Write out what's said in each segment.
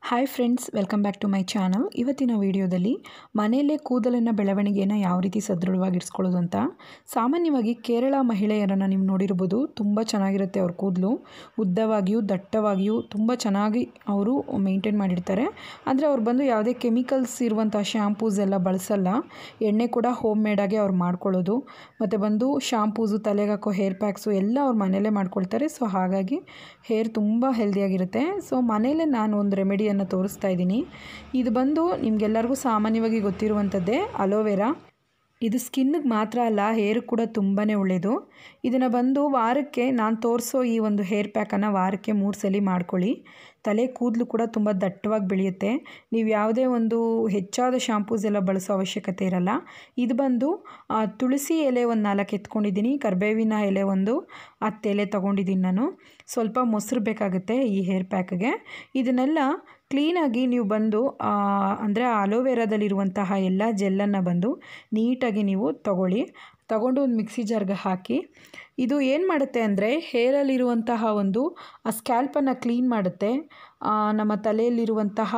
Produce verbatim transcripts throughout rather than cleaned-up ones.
Hi friends, welcome back to my channel. ಇವತ್ತಿನ ವಿಡಿಯೋದಲ್ಲಿ ಮನೆಯಲ್ಲೇ ಕೂದಲಿನ ಬೆಳವಣಿಗೆಯನ್ನು ಯಾವ ರೀತಿ ಸದೃಢವಾಗಿ ಇರಿಸ್ಕೊಳ್ಳೋದು ಅಂತ. ಸಾಮಾನ್ಯವಾಗಿ ಕೇರಳ ಮಹಿಳೆಯರನ್ನು ನೀವು ನೋಡಿರ್ಬೋದು, ತುಂಬ ಚೆನ್ನಾಗಿರುತ್ತೆ ಅವ್ರ ಕೂದಲು, ಉದ್ದವಾಗಿಯೂ ದಟ್ಟವಾಗಿಯೂ ತುಂಬ ಚೆನ್ನಾಗಿ ಅವರು ಮೇಂಟೈನ್ ಮಾಡಿರ್ತಾರೆ. ಅಂದರೆ ಅವ್ರು ಬಂದು ಯಾವುದೇ ಕೆಮಿಕಲ್ಸ್ ಇರುವಂಥ ಶ್ಯಾಂಪೂಸ್ ಎಲ್ಲ ಬಳಸಲ್ಲ. ಎಣ್ಣೆ ಕೂಡ ಹೋಮ್ ಮೇಡಾಗಿ ಅವ್ರು ಮಾಡ್ಕೊಳ್ಳೋದು, ಮತ್ತು ಬಂದು ಶಾಂಪೂಸು, ತಲೆಗೆ ಹಾಕೋ ಹೇರ್ ಪ್ಯಾಕ್ಸು ಎಲ್ಲ ಅವ್ರು ಮನೆಯಲ್ಲೇ ಮಾಡ್ಕೊಳ್ತಾರೆ. ಸೊ ಹಾಗಾಗಿ ಹೇರ್ ತುಂಬ ಹೆಲ್ದಿಯಾಗಿರುತ್ತೆ. ಸೊ ಮನೆಯಲ್ಲೇ ನಾನು ಒಂದು ರೆಮಿಡಿಯನ್ನು ತೋರಿಸ್ತಾ ಇದ್ದೀನಿ. ಇದು ಬಂದು ನಿಮಗೆಲ್ಲರಿಗೂ ಸಾಮಾನ್ಯವಾಗಿ ಗೊತ್ತಿರುವಂಥದ್ದೇ, ಅಲೋವೆರಾ. ಇದು ಸ್ಕಿನ್ನಿಗೆ ಮಾತ್ರ ಅಲ್ಲ, ಹೇರ್ ಕೂಡ ತುಂಬಾ ಒಳ್ಳೆಯದು. ಇದನ್ನು ಬಂದು ವಾರಕ್ಕೆ ನಾನು ತೋರಿಸೋ ಈ ಒಂದು ಹೇರ್ ಪ್ಯಾಕನ್ನು ವಾರಕ್ಕೆ ಮೂರು ಸಲ ಮಾಡ್ಕೊಳ್ಳಿ. ತಲೆ ಕೂದಲು ಕೂಡ ತುಂಬ ದಟ್ಟವಾಗಿ ಬೆಳೆಯುತ್ತೆ. ನೀವು ಯಾವುದೇ ಒಂದು ಹೆಚ್ಚಾದ ಶಾಂಪೂಸ್ ಎಲ್ಲ ಬಳಸೋ ಅವಶ್ಯಕತೆ ಇರಲ್ಲ. ಇದು ಬಂದು ತುಳಸಿ ಎಲೆ ಒಂದು ನಾಲ್ಕು ಎತ್ಕೊಂಡಿದ್ದೀನಿ, ಕರಿಬೇವಿನ ಎಲೆ ಒಂದು ಹತ್ತು ಎಲೆ ತೊಗೊಂಡಿದ್ದೀನಿ ನಾನು. ಸ್ವಲ್ಪ ಮೊಸರು ಬೇಕಾಗುತ್ತೆ ಈ ಹೇರ್ ಪ್ಯಾಕ್ಗೆ. ಇದನ್ನೆಲ್ಲ ಕ್ಲೀನಾಗಿ ನೀವು ಬಂದು ಅಂದರೆ ಅಲೋವೆರಾದಲ್ಲಿರುವಂತಹ ಎಲ್ಲ ಜೆಲ್ಲನ್ನು ಬಂದು ನೀಟಾಗಿ ನೀವು ತಗೊಳ್ಳಿ. ತಗೊಂಡು ಒಂದು ಮಿಕ್ಸಿ ಜಾರ್ಗೆ ಹಾಕಿ, ಇದು ಏನು ಮಾಡುತ್ತೆ ಅಂದರೆ ಹೇರಲ್ಲಿರುವಂತಹ ಒಂದು ಆ ಸ್ಕ್ಯಾಲ್ಪನ್ನು ಕ್ಲೀನ್ ಮಾಡುತ್ತೆ. ನಮ್ಮ ತಲೆಯಲ್ಲಿರುವಂತಹ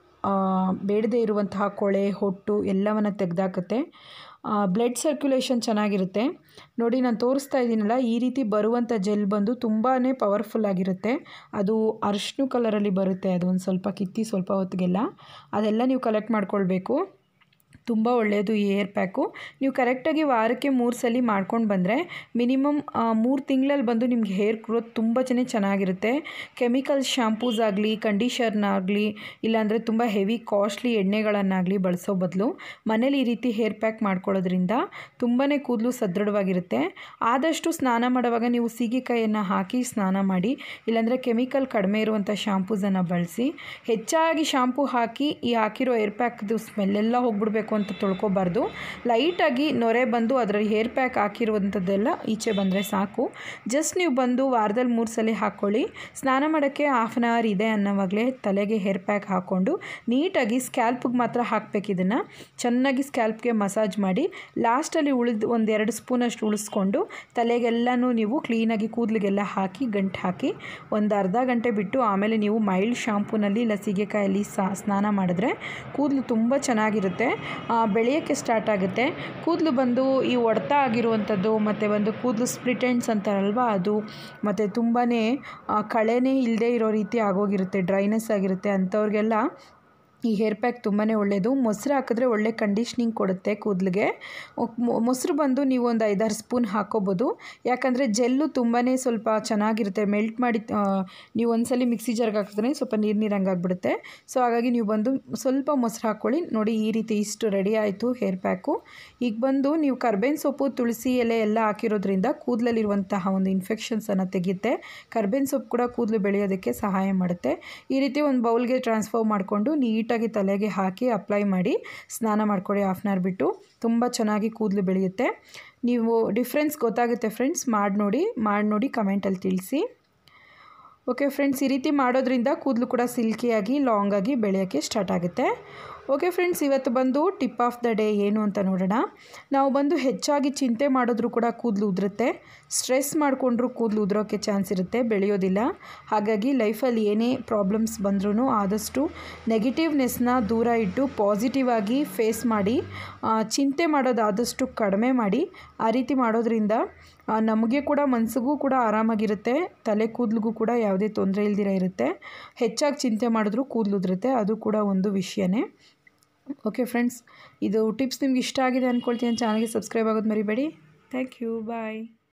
ಬೇಡದೇ ಇರುವಂತಹ ಕೊಳೆ, ಹೊಟ್ಟು ಎಲ್ಲವನ್ನು ತೆಗೆದಾಕುತ್ತೆ. ಬ್ಲಡ್ ಸರ್ಕ್ಯುಲೇಷನ್ ಚೆನ್ನಾಗಿರುತ್ತೆ. ನೋಡಿ, ನಾನು ತೋರಿಸ್ತಾ ಇದ್ದೀನಲ್ಲ, ಈ ರೀತಿ ಬರುವಂಥ ಜೆಲ್ ಬಂದು ತುಂಬಾ ಪವರ್ಫುಲ್ ಆಗಿರುತ್ತೆ. ಅದು ಅರಿಶಿನ ಕಲರಲ್ಲಿ ಬರುತ್ತೆ. ಅದು ಒಂದು ಸ್ವಲ್ಪ ಕಿತ್ತಿ ಸ್ವಲ್ಪ ಹೊತ್ತಿಗೆಲ್ಲ ಅದೆಲ್ಲ ನೀವು ಕಲೆಕ್ಟ್ ಮಾಡ್ಕೊಳ್ಬೇಕು. ತುಂಬ ಒಳ್ಳೆಯದು ಈ ಹೇರ್ ಪ್ಯಾಕು. ನೀವು ಕರೆಕ್ಟಾಗಿ ವಾರಕ್ಕೆ ಮೂರು ಸಲ ಮಾಡ್ಕೊಂಡು ಬಂದರೆ ಮಿನಿಮಮ್ ಮೂರು ತಿಂಗಳಲ್ಲಿ ಬಂದು ನಿಮ್ಗೆ ಹೇರ್ ಗ್ರೋತ್ ತುಂಬ ಚೆನ್ನಾಗಿರುತ್ತೆ. ಕೆಮಿಕಲ್ ಶ್ಯಾಂಪೂಸ್ ಆಗಲಿ, ಕಂಡೀಷರ್ನಾಗಲಿ, ಇಲ್ಲಾಂದರೆ ತುಂಬ ಹೆವಿ ಕಾಸ್ಟ್ಲಿ ಎಣ್ಣೆಗಳನ್ನಾಗಲಿ ಬಳಸೋ ಬದಲು ಮನೇಲಿ ಈ ರೀತಿ ಹೇರ್ ಪ್ಯಾಕ್ ಮಾಡ್ಕೊಳ್ಳೋದ್ರಿಂದ ತುಂಬಾ ಕೂದಲು ಸದೃಢವಾಗಿರುತ್ತೆ. ಆದಷ್ಟು ಸ್ನಾನ ಮಾಡುವಾಗ ನೀವು ಸೀಗೆಕಾಯಿಯನ್ನು ಹಾಕಿ ಸ್ನಾನ ಮಾಡಿ, ಇಲ್ಲಾಂದರೆ ಕೆಮಿಕಲ್ ಕಡಿಮೆ ಇರುವಂಥ ಶಾಂಪೂಸನ್ನು ಬಳಸಿ. ಹೆಚ್ಚಾಗಿ ಶಾಂಪೂ ಹಾಕಿ ಈ ಹಾಕಿರೋ ಹೇರ್ ಪ್ಯಾಕ್ದು ಸ್ಮೆಲ್ಲೆಲ್ಲ ಹೋಗ್ಬಿಡ್ಬೇಕು ಅಂತ ತೊಳ್ಕೊಬಾರ್ದು. ಲೈಟಾಗಿ ನೊರೆ ಬಂದು ಅದರಲ್ಲಿ ಹೇರ್ ಪ್ಯಾಕ್ ಹಾಕಿರುವಂಥದ್ದೆಲ್ಲ ಈಚೆ ಬಂದರೆ ಸಾಕು. ಜಸ್ಟ್ ನೀವು ಬಂದು ವಾರದಲ್ಲಿ ಮೂರು ಸಲ ಹಾಕ್ಕೊಳ್ಳಿ. ಸ್ನಾನ ಮಾಡೋಕ್ಕೆ ಹಾಫ್ ಆನ್ ಅವರ್ ಇದೆ ಅನ್ನೋವಾಗಲೇ ತಲೆಗೆ ಹೇರ್ ಪ್ಯಾಕ್ ಹಾಕ್ಕೊಂಡು ನೀಟಾಗಿ ಸ್ಕ್ಯಾಲ್ಪಿಗೆ ಮಾತ್ರ ಹಾಕಬೇಕು. ಇದನ್ನು ಚೆನ್ನಾಗಿ ಸ್ಕ್ಯಾಲ್ಪ್ಗೆ ಮಸಾಜ್ ಮಾಡಿ ಲಾಸ್ಟಲ್ಲಿ ಉಳಿದು ಒಂದೆರಡು ಸ್ಪೂನಷ್ಟು ಉಳಿಸ್ಕೊಂಡು ತಲೆಗೆಲ್ಲನೂ ನೀವು ಕ್ಲೀನಾಗಿ ಕೂದಲಿಗೆಲ್ಲ ಹಾಕಿ ಗಂಟು ಹಾಕಿ ಒಂದು ಅರ್ಧ ಗಂಟೆ ಬಿಟ್ಟು ಆಮೇಲೆ ನೀವು ಮೈಲ್ಡ್ ಶಾಂಪೂನಲ್ಲಿ ಇಲ್ಲ ಸೀಗೆಕಾಯಲ್ಲಿ ಸ್ನಾನ ಮಾಡಿದ್ರೆ ಕೂದಲು ತುಂಬ ಚೆನ್ನಾಗಿರುತ್ತೆ, ಬೆಳೆಯೋಕ್ಕೆ ಸ್ಟಾರ್ಟ್ ಆಗುತ್ತೆ. ಕೂದಲು ಬಂದು ಈ ಹೊಡೆತ ಆಗಿರುವಂಥದ್ದು, ಮತ್ತು ಒಂದು ಕೂದಲು ಸ್ಪ್ಲಿಟ್ ಎಂಡ್ಸ್ ಅಂತಾರಲ್ವ ಅದು, ಮತ್ತು ತುಂಬಾ ಕಳೆನೇ ಇಲ್ಲದೆ ಇರೋ ರೀತಿ ಆಗೋಗಿರುತ್ತೆ, ಡ್ರೈನೆಸ್ ಆಗಿರುತ್ತೆ. ಅಂಥವ್ರಿಗೆಲ್ಲ ಈ ಹೇರ್ ಪ್ಯಾಕ್ ತುಂಬಾ ಒಳ್ಳೆಯದು. ಮೊಸರು ಹಾಕಿದ್ರೆ ಒಳ್ಳೆ ಕಂಡೀಷ್ನಿಂಗ್ ಕೊಡುತ್ತೆ ಕೂದಲಿಗೆ. ಮೊಸರು ಬಂದು ನೀವು ಒಂದು ಐದಾರು ಸ್ಪೂನ್ ಹಾಕೋಬೋದು. ಯಾಕಂದರೆ ಜೆಲ್ಲು ತುಂಬಾ ಸ್ವಲ್ಪ ಚೆನ್ನಾಗಿರುತ್ತೆ. ಮೆಲ್ಟ್ ಮಾಡಿ ನೀವು ಒಂದ್ಸಲಿ ಮಿಕ್ಸಿ ಜಾರ್ಗೆ ಹಾಕಿದ್ರೆ ಸ್ವಲ್ಪ ನೀರು ನೀರಂಗೆ ಆಗಿಬಿಡುತ್ತೆ. ಸೊ ಹಾಗಾಗಿ ನೀವು ಬಂದು ಸ್ವಲ್ಪ ಮೊಸರು ಹಾಕ್ಕೊಳ್ಳಿ. ನೋಡಿ, ಈ ರೀತಿ ಇಷ್ಟು ರೆಡಿ ಆಯಿತು ಹೇರ್ ಪ್ಯಾಕು. ಈಗ ಬಂದು ನೀವು ಕರ್ಬೇವಿನ ಸೊಪ್ಪು, ತುಳಸಿ ಎಲೆ ಎಲ್ಲ ಹಾಕಿರೋದ್ರಿಂದ ಕೂದಲಲ್ಲಿರುವಂತಹ ಒಂದು ಇನ್ಫೆಕ್ಷನ್ಸನ್ನು ತೆಗೆಯುತ್ತೆ. ಕರ್ಬೇವಿನ ಸೊಪ್ಪು ಕೂಡ ಕೂದಲು ಬೆಳೆಯೋದಕ್ಕೆ ಸಹಾಯ ಮಾಡುತ್ತೆ. ಈ ರೀತಿ ಒಂದು ಬೌಲ್ಗೆ ಟ್ರಾನ್ಸ್ಫರ್ ಮಾಡಿಕೊಂಡು ನೀಟಾಗಿ ತಲೆಗೆ ಹಾಕಿ ಅಪ್ಲೈ ಮಾಡಿ ಸ್ನಾನ ಮಾಡ್ಕೊಳ್ಳಿ ಹಾಫ್ ಆನ್ ಅವರ್ ಬಿಟ್ಟು. ತುಂಬ ಚೆನ್ನಾಗಿ ಕೂದಲು ಬೆಳೆಯುತ್ತೆ. ನೀವು ಡಿಫ್ರೆನ್ಸ್ ಗೊತ್ತಾಗುತ್ತೆ ಫ್ರೆಂಡ್ಸ್. ಮಾಡಿ ನೋಡಿ ಮಾಡಿ ನೋಡಿ ಕಮೆಂಟಲ್ಲಿ ತಿಳಿಸಿ. ಓಕೆ ಫ್ರೆಂಡ್ಸ್, ಈ ರೀತಿ ಮಾಡೋದ್ರಿಂದ ಕೂದಲು ಕೂಡ ಸಿಲ್ಕಿಯಾಗಿ ಲಾಂಗಾಗಿ ಬೆಳೆಯೋಕ್ಕೆ ಸ್ಟಾರ್ಟ್ ಆಗುತ್ತೆ. ಓಕೆ ಫ್ರೆಂಡ್ಸ್, ಇವತ್ತು ಬಂದು ಟಿಪ್ ಆಫ್ ದ ಡೇ ಏನು ಅಂತ ನೋಡೋಣ. ನಾವು ಬಂದು ಹೆಚ್ಚಾಗಿ ಚಿಂತೆ ಮಾಡಿದ್ರೂ ಕೂಡ ಕೂದಲು ಉದುರುತ್ತೆ. ಸ್ಟ್ರೆಸ್ ಮಾಡಿಕೊಂಡ್ರೂ ಕೂದಲು ಉದುರೋಕ್ಕೆ ಚಾನ್ಸ್ ಇರುತ್ತೆ, ಬೆಳೆಯೋದಿಲ್ಲ. ಹಾಗಾಗಿ ಲೈಫಲ್ಲಿ ಏನೇ ಪ್ರಾಬ್ಲಮ್ಸ್ ಬಂದ್ರೂ ಆದಷ್ಟು ನೆಗೆಟಿವ್ನೆಸ್ನ ದೂರ ಇಟ್ಟು ಪಾಸಿಟಿವ್ ಆಗಿ ಫೇಸ್ ಮಾಡಿ, ಚಿಂತೆ ಮಾಡೋದಾದಷ್ಟು ಕಡಿಮೆ ಮಾಡಿ. ಆ ರೀತಿ ಮಾಡೋದ್ರಿಂದ ನಮಗೆ ಕೂಡ ಮನಸ್ಸಿಗೂ ಕೂಡ ಆರಾಮಾಗಿರುತ್ತೆ, ತಲೆ ಕೂದಲಿಗೂ ಕೂಡ ಯಾವುದೇ ತೊಂದರೆ ಇಲ್ದಿರ ಇರುತ್ತೆ. ಹೆಚ್ಚಾಗಿ ಚಿಂತೆ ಮಾಡಿದ್ರೂ ಕೂದಲು ಉದುರುತ್ತೆ, ಅದು ಕೂಡ ಒಂದು ವಿಷಯನೇ. ಓಕೆ ಫ್ರೆಂಡ್ಸ್, ಇದು ಟಿಪ್ಸ್ ನಿಮ್ಗೆ ಇಷ್ಟ ಆಗಿದೆ ಅಂದ್ಕೊಳ್ತೀನಿ. ಚಾನಲ್ಗೆ ಸಬ್ಸ್ಕ್ರೈಬ್ ಆಗೋದು ಮರಿಬೇಡಿ. Thank you, bye.